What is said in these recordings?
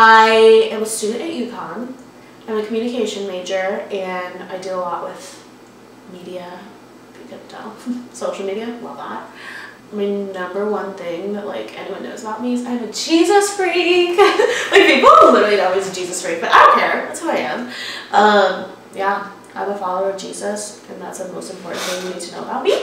I am a student at UConn. I'm a communication major, and I do a lot with media, if you couldn't tell. Social media, love that. My number one thing that like anyone knows about me is I'm a Jesus freak. Like people literally know me as a Jesus freak, but I don't care. That's who I am. Yeah, I'm a follower of Jesus, and that's the most important thing you need to know about me.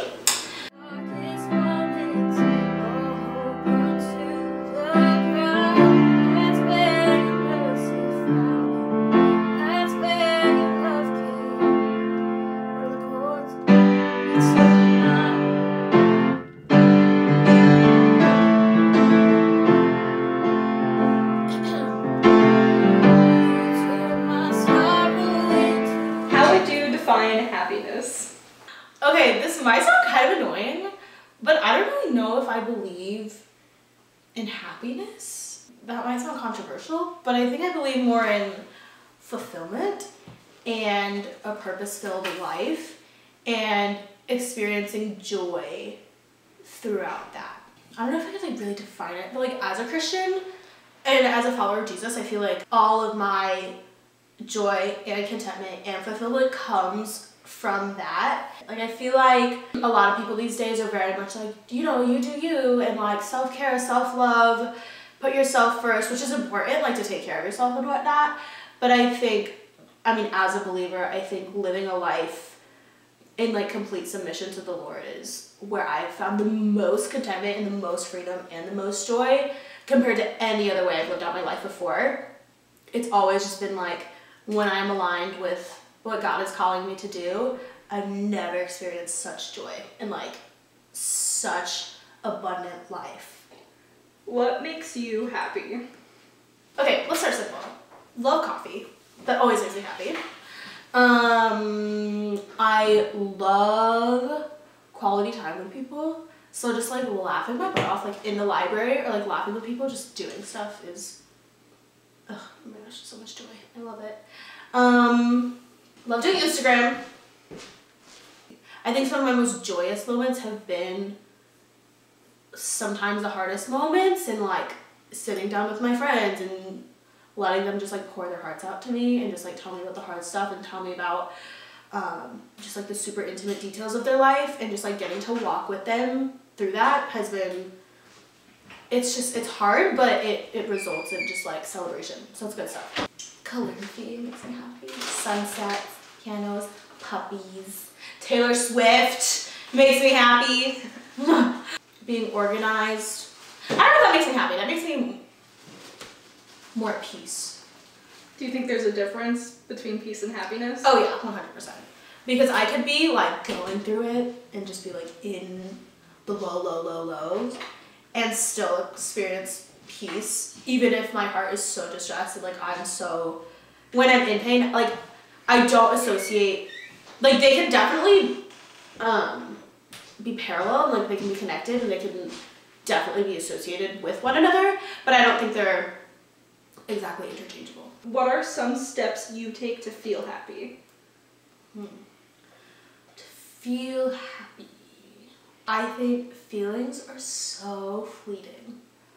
Happiness. Okay, this might sound kind of annoying, but I don't really know if I believe in happiness. That might sound controversial, but I think I believe more in fulfillment and a purpose-filled life and experiencing joy throughout that. I don't know if I could like really define it, but like as a Christian and as a follower of Jesus, I feel like all of my joy and contentment and fulfillment comes from that. Like I feel like a lot of people these days are very much like, you know, you do you, and like self-care, self-love, put yourself first, which is important, like to take care of yourself and whatnot. But I think, I mean, as a believer, I think living a life in like complete submission to the Lord is where I've found the most contentment and the most freedom and the most joy compared to any other way I've lived out my life before. It's always just been like, when I'm aligned with what God is calling me to do, I've never experienced such joy and like such abundant life. What makes you happy? Okay, let's start simple. Love coffee. That always makes me happy. I love quality time with people. So just like laughing my butt off like in the library or like laughing with people, just doing stuff is, oh my gosh, so much joy. I love it. Love doing Instagram. I think some of my most joyous moments have been sometimes the hardest moments, and like sitting down with my friends and letting them just like pour their hearts out to me and just like tell me about the hard stuff and tell me about just like the super intimate details of their life, and just like getting to walk with them through that has been, it's hard, but it results in just like celebration. So it's good stuff. Calligraphy makes me happy. Sunsets, pianos, puppies. Taylor Swift makes me happy. Being organized. I don't know if that makes me happy. That makes me more at peace. Do you think there's a difference between peace and happiness? Oh yeah, 100%. Because I could be like going through it and just be like in the lows and still experience peace, even if my heart is so distressed and like when I'm in pain, like I don't associate, like they can definitely be parallel, and like they can be connected, and they can definitely be associated with one another, but I don't think they're exactly interchangeable. What are some steps you take to feel happy? To feel happy. I think feelings are so fleeting,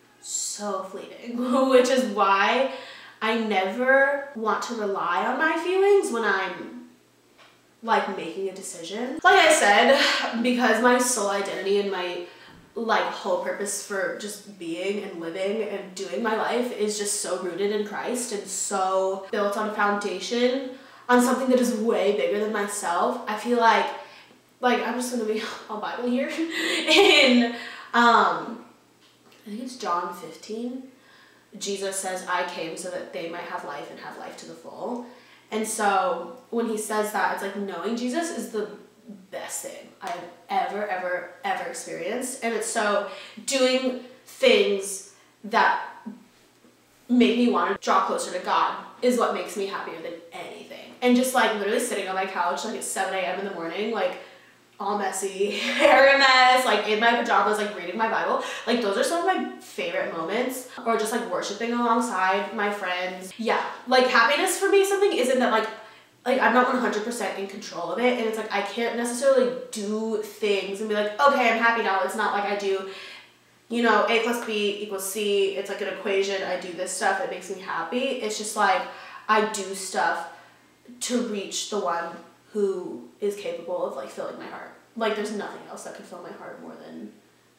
which is why I never want to rely on my feelings when I'm like making a decision. Like I said, because my sole identity and my like whole purpose for just being and living and doing my life is just so rooted in Christ and so built on a foundation on something that is way bigger than myself. I feel like I'm just gonna be all Bible here. And I think it's John 15. Jesus says, I came so that they might have life and have life to the full. And so when he says that, it's like knowing Jesus is the best thing I've ever experienced. And it's so doing things that make me want to draw closer to God is what makes me happier than anything. And just like literally sitting on my couch like at 7 a.m. in the morning, like all messy, hair a mess, like in my pajamas, like reading my Bible. Like those are some of my favorite moments. Or just like worshiping alongside my friends. Yeah, like happiness for me something isn't that like I'm not 100% in control of it, and it's like I can't necessarily do things and be like, okay, I'm happy now. It's not like I do you know, A plus B equals C. It's like an equation. I do this stuff. It makes me happy. It's just like I do stuff to reach the one who is capable of like filling my heart. Like there's nothing else that can fill my heart more than.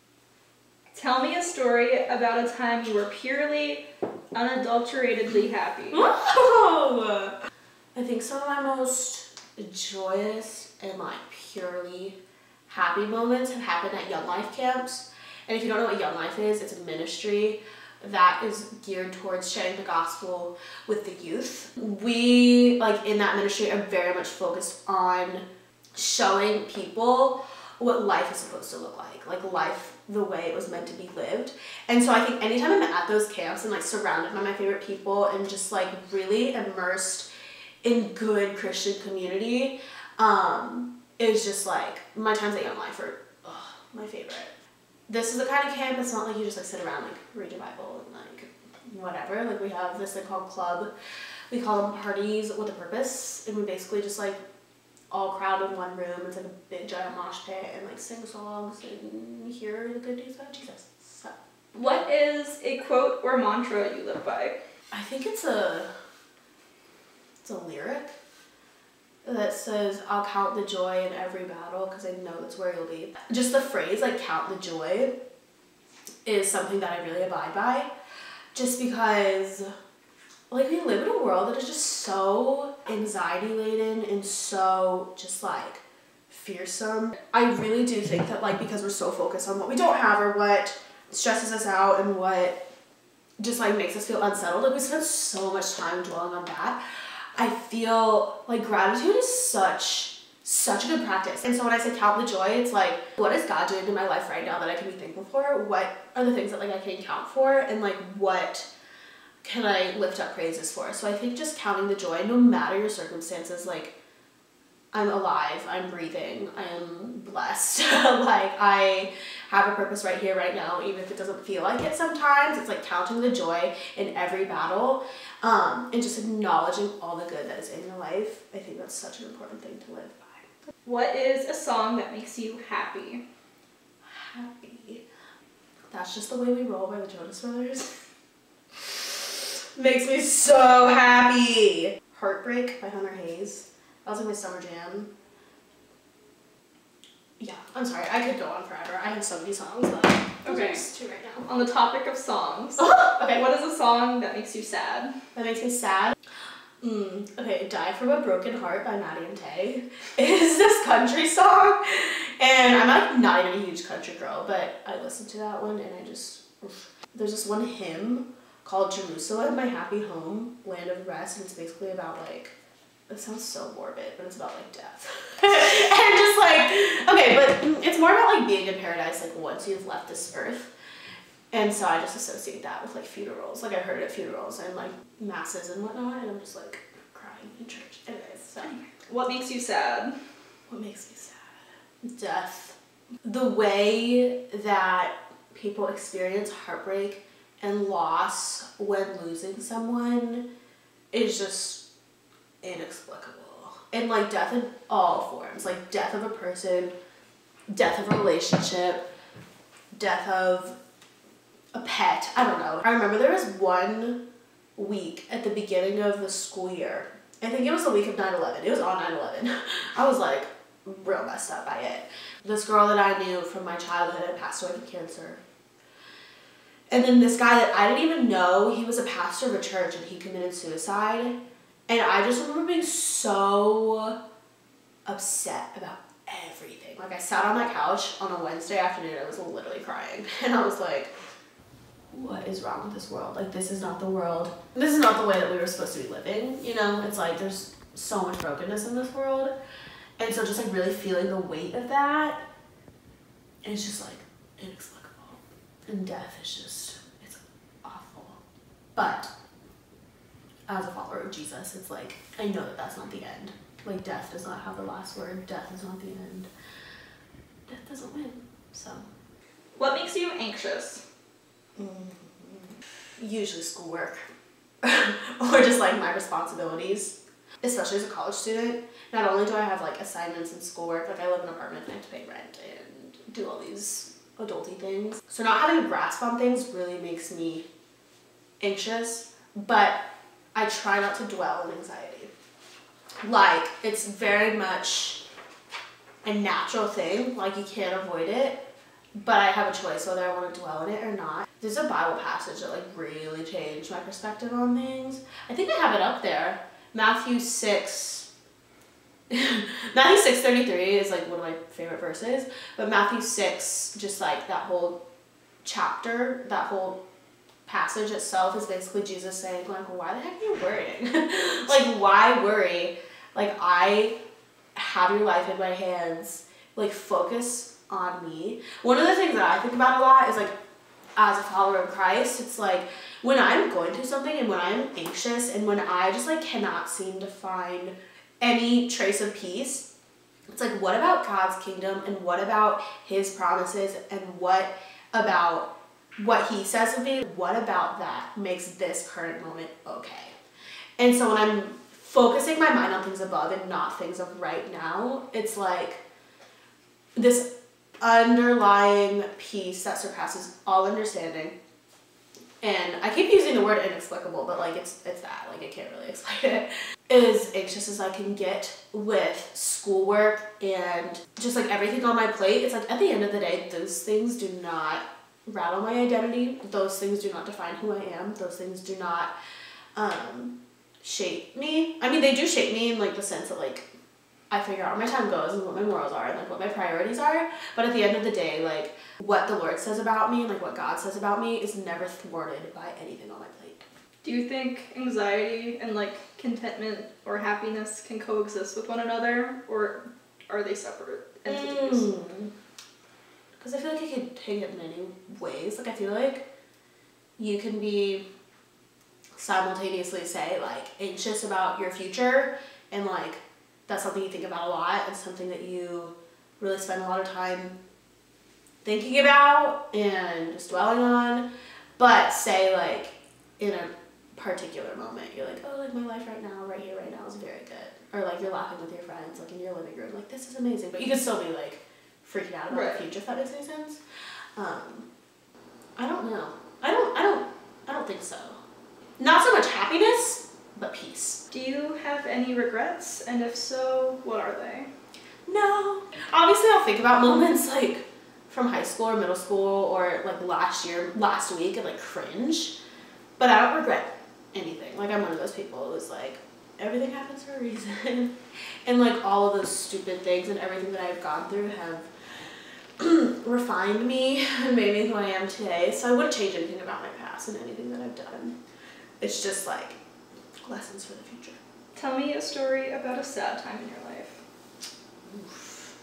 Tell me a story about a time you were purely, unadulteratedly happy. Oh! I think some of my most joyous and like purely happy moments have happened at Young Life camps. And if you don't know what Young Life is, it's a ministry that is geared towards sharing the gospel with the youth. We, like in that ministry, are very much focused on showing people what life is supposed to look like life the way it was meant to be lived. And so I think anytime I'm at those camps and like surrounded by my favorite people and just like really immersed in good Christian community, it's just like my times at Young Life are my favorite. This is the kind of camp, it's not like you just like sit around like read your Bible and like whatever. Like we have this thing called club. We call them parties with a purpose, and we basically just like all crowd in one room. It's like a big giant mosh pit and like sing songs and hear the good news about Jesus. So What is a quote or mantra you live by? I think it's a lyric that says, I'll count the joy in every battle because I know that's where you'll be. Just the phrase, like, count the joy is something that I really abide by. Just because, like, we live in a world that is just so anxiety-laden and so just, like, fearsome. I really do think that, like, because we're so focused on what we don't have or what stresses us out and what just, like, makes us feel unsettled, like, we spend so much time dwelling on that. I feel like gratitude is such a good practice. And so when I say count the joy, it's like, what is God doing in my life right now that I can be thankful for? What are the things that like I can count for? And like, what can I lift up praises for? So I think just counting the joy, no matter your circumstances, like I'm alive, I'm breathing, I am blessed. Like I have a purpose right here, right now, even if it doesn't feel like it sometimes. It's like counting the joy in every battle, and just acknowledging all the good that is in your life. I think that's such an important thing to live by. What is a song that makes you happy? Happy. That's Just the Way We Roll by the Jonas Brothers. Makes me so happy. Heartbreak by Hunter Hayes. That was like my summer jam. Yeah, I'm sorry, I could go on forever. I have so many songs, but okay. Just two right now. On the topic of songs, okay. What is a song that makes you sad? That makes me sad? Okay, Die From a Broken Heart by Maddie and Tay is this country song. And I'm like not even a huge country girl, but I listened to that one and I just, there's this one hymn called Jerusalem, My Happy Home, Land of Rest, and it's basically about like, it sounds so morbid, but it's about like death. And just like, okay, but it's more about like being in paradise like once you've left this earth. And so I just associate that with like funerals. Like I heard it at funerals and like masses and whatnot, and I'm just like crying in church. Anyways, so. What makes you sad? What makes me sad? Death. The way that people experience heartbreak and loss when losing someone is just inexplicable. And like death in all forms, like death of a person, death of a relationship, death of a pet, I don't know. I remember there was one week at the beginning of the school year, I think it was the week of 9/11, it was on 9/11. I was like real messed up by it. This girl that I knew from my childhood had passed away from cancer. And then this guy that I didn't even know, he was a pastor of a church and he committed suicide. And I just remember being so upset about everything. Like I sat on that couch on a Wednesday afternoon, I was literally crying. And I was like, what is wrong with this world? Like this is not the world. This is not the way that we were supposed to be living, you know? It's like there's so much brokenness in this world. And so just like really feeling the weight of that, it's just like inexplicable. And death is just, it's awful. But as a follower of Jesus, it's like, I know that that's not the end. Like, death does not have the last word. Death is not the end. Death doesn't win, so. What makes you anxious? Usually schoolwork. Or just, like, my responsibilities. Especially as a college student. Not only do I have, like, assignments and schoolwork, like, I live in an apartment and I have to pay rent and do all these adulty things. So not having a grasp on things really makes me anxious, but I try not to dwell in anxiety. Like, it's very much a natural thing, like you can't avoid it, but I have a choice whether I want to dwell in it or not. There's a Bible passage that like really changed my perspective on things. I think I have it up there. Matthew 6:33 is like one of my favorite verses, but Matthew 6, just like that whole chapter, that whole passage itself is basically Jesus saying like, why the heck are you worrying? Like, why worry? Like, I have your life in my hands. Like, focus on me. One of the things that I think about a lot is like, as a follower of Christ, it's like when I'm going through something and when I'm anxious and when I just like cannot seem to find any trace of peace, it's like, what about God's kingdom and what about his promises and what about what he says of me? What about that makes this current moment okay? And so when I'm focusing my mind on things above and not things of right now, it's like this underlying peace that surpasses all understanding. And I keep using the word inexplicable, but like it's that, like I can't really explain it. As anxious as I can get with schoolwork and just like everything on my plate, it's like at the end of the day, those things do not rattle my identity. Those things do not define who I am. Those things do not shape me. I mean, they do shape me in like the sense that like I figure out where my time goes and what my morals are and like what my priorities are. But at the end of the day, like what the Lord says about me and like what God says about me is never thwarted by anything on my plate. Do you think anxiety and like contentment or happiness can coexist with one another, or are they separate entities? Because I feel like it can take it many ways. Like I feel like you can be simultaneously say like anxious about your future and like that's something you think about a lot and something that you really spend a lot of time thinking about and just dwelling on, but say like in a particular moment you're like, oh, like my life right now, right here, right now is very good, or like you're laughing with your friends like in your living room, like this is amazing, but you can still be like freaking out about the future, if that makes any sense. I don't know. I don't think so. Not so much happiness, but peace. Do you have any regrets? And if so, what are they? No. Obviously, I'll think about moments like from high school or middle school or like last week and like cringe. But I don't regret anything. Like I'm one of those people who is like, everything happens for a reason. And like all of those stupid things and everything that I've gone through have refined me and made me who I am today. So I wouldn't change anything about my past and anything that I've done. It's just like lessons for the future. Tell me a story about a sad time in your life. Oof.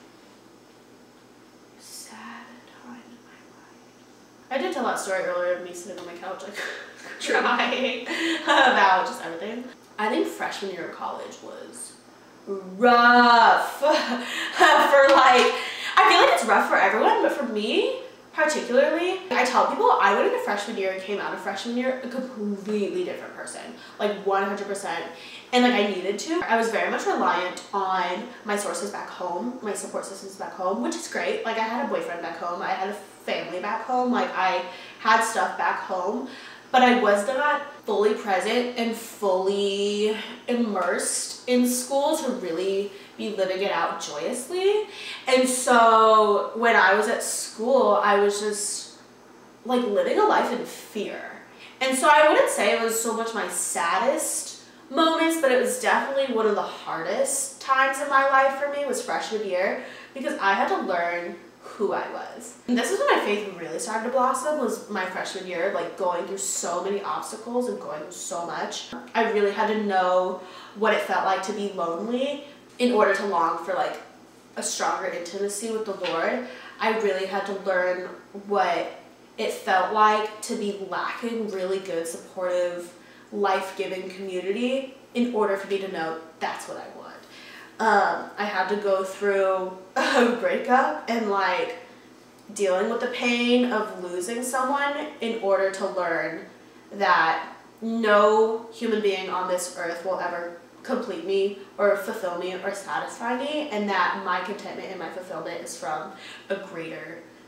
Sad time in my life. I did tell that story earlier of me sitting on my couch like crying about just everything. I think freshman year of college was rough for like, I feel like it's rough for everyone, but for me particularly, I tell people I went into freshman year and came out of freshman year a completely different person, like 100%. And like I needed to. I was very much reliant on my sources back home, my support systems back home, which is great. Like I had a boyfriend back home, I had a family back home, like I had stuff back home, but I was not fully present and fully immersed in school to really be living it out joyously. And so when I was at school, I was just like living a life in fear. And so I wouldn't say it was so much my saddest moments, but it was definitely one of the hardest times in my life for me was freshman year, because I had to learn who I was. And this is when my faith really started to blossom, was my freshman year, like going through so many obstacles and going through so much. I really had to know what it felt like to be lonely in order to long for like a stronger intimacy with the Lord. I really had to learn what it felt like to be lacking really good, supportive, life-giving community in order for me to know that's what I want. I had to go through a breakup and like dealing with the pain of losing someone in order to learn that no human being on this earth will ever complete me or fulfill me or satisfy me, and that my contentment and my fulfillment is from a greater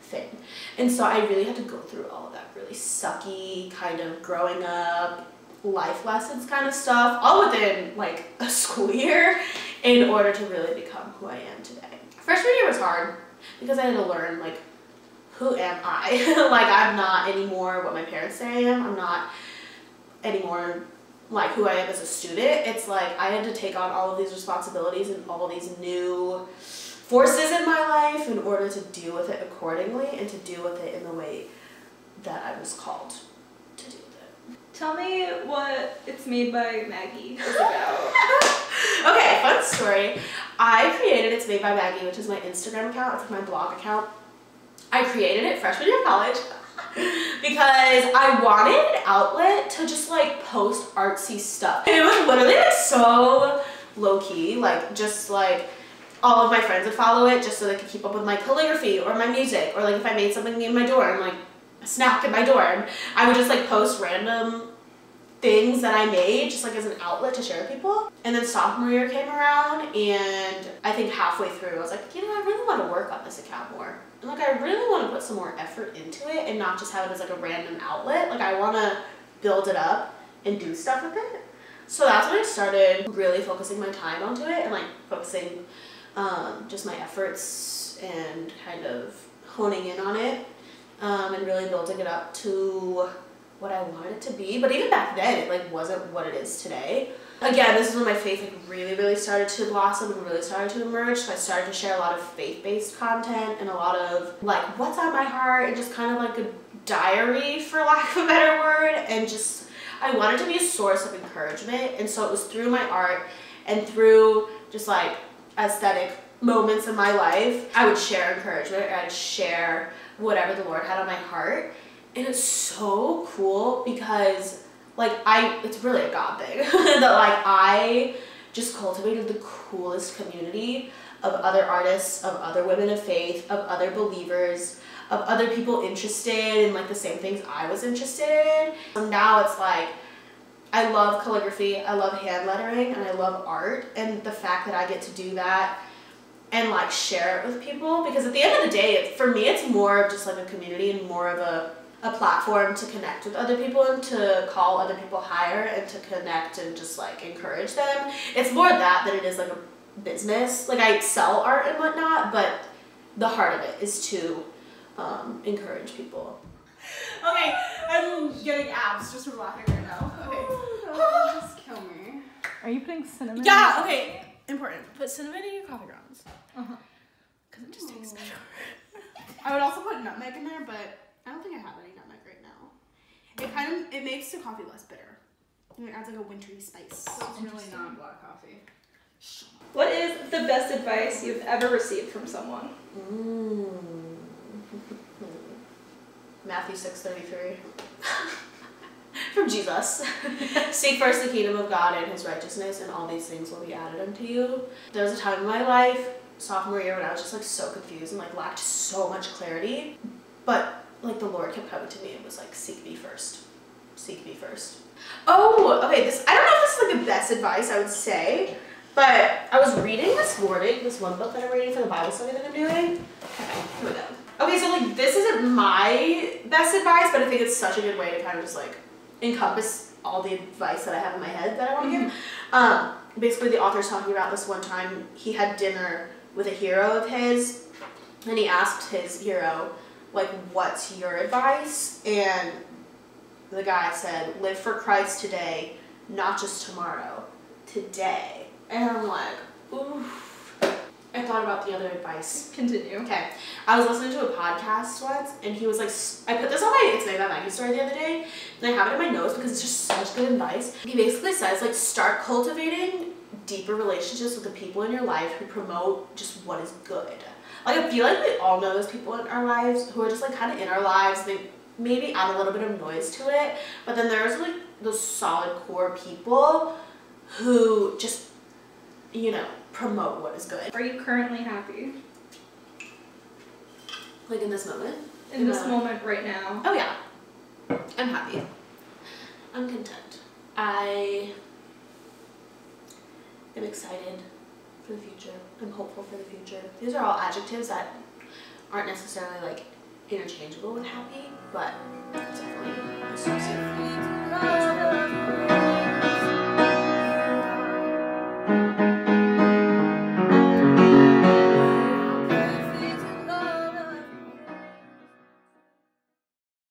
thing. And so I really had to go through all of that really sucky kind of growing up, life lessons kind of stuff, all within like a school year in order to really become who I am today. Freshman year was hard because I had to learn like, who am I? Like I'm not anymore what my parents say I am. I'm not anymore like who I am as a student. It's like I had to take on all of these responsibilities and all these new forces in my life in order to deal with it accordingly and to deal with it in the way that I was called to deal with it. Tell me what It's Made by Maggie is about. Okay, fun story. I created It's Made by Maggie, which is my Instagram account. It's my blog account. I created it freshman year of college because I wanted an outlet to just like post artsy stuff. It was literally like so low key, like just like all of my friends would follow it just so they could keep up with my calligraphy or my music, or like if I made something in my dorm, like a snack in my dorm, I would just like post random things that I made just like as an outlet to share with people. And then sophomore year came around and I think halfway through I was like, you know, I really want to work on this account more. And like I really want to put some more effort into it and not just have it as like a random outlet. Like I want to build it up and do stuff with it. So that's when I started really focusing my time onto it and like focusing just my efforts and kind of honing in on it and really building it up to what I wanted it to be. But even back then, it like wasn't what it is today. Again, this is when my faith like really started to blossom and really started to emerge. So I started to share a lot of faith-based content and a lot of like what's on my heart and just kind of like a diary, for lack of a better word. And just I wanted to be a source of encouragement. And so it was through my art and through just like aesthetic moments in my life, I would share encouragement or I'd share whatever the Lord had on my heart. And it's so cool because like it's really a God thing that like I just cultivated the coolest community of other artists, of other women of faith, of other believers, of other people interested in like the same things I was interested in. So now it's like I love calligraphy, I love hand lettering, and I love art, and the fact that I get to do that and like share it with people, because at the end of the day, for me, it's more of just like a community and more of a platform to connect with other people and to call other people higher and to connect and just like encourage them. It's more that than it is like a business. Like I sell art and whatnot, but the heart of it is to encourage people. Okay, I'm getting abs just from laughing right now. Okay. Oh, just kill me. Are you putting cinnamon? Yeah, okay. Important. Put cinnamon in your coffee grounds. Because it just tastes better. I would also put nutmeg in there, but I don't think I have any nutmeg right now. It makes the coffee less bitter. And it adds like a wintry spice. So it's really not black coffee. What is the best advice you've ever received from someone? Matthew 6:33. From Jesus. Seek first the kingdom of God and his righteousness, and all these things will be added unto you. There was a time in my life, sophomore year, when I was just like so confused and like lacked so much clarity. But like the Lord kept coming to me and was like, seek me first. Seek me first. Oh, okay, I don't know if this is like the best advice I would say, but I was reading this morning, this one book that I'm reading for the Bible study that I'm doing. Okay, here we go. Okay, so like this isn't my best advice, but I think it's such a good way to kind of just like encompass all the advice that I have in my head that I want to give. Basically the author's talking about this one time he had dinner with a hero of his, and he asked his hero, like, what's your advice? And the guy said, live for Christ today, not just tomorrow, today. And I'm like, oof. I thought about the other advice. Continue. Okay. I was listening to a podcast once, and he was like, I put this on my It's Made by Maggie story the other day, and I have it in my notes because it's just such good advice. He basically says, like, start cultivating deeper relationships with the people in your life who promote just what is good. Like, I feel like we all know those people in our lives who are just, like, kind of in our lives. They maybe add a little bit of noise to it, but then there's, like, those solid core people who just, you know, promote what is good. Are you currently happy? Like, in this moment? In this moment right now? Oh, yeah. I'm happy. I'm content. I am excited for the future. I'm hopeful for the future. These are all adjectives that aren't necessarily like interchangeable with happy, but definitely a source of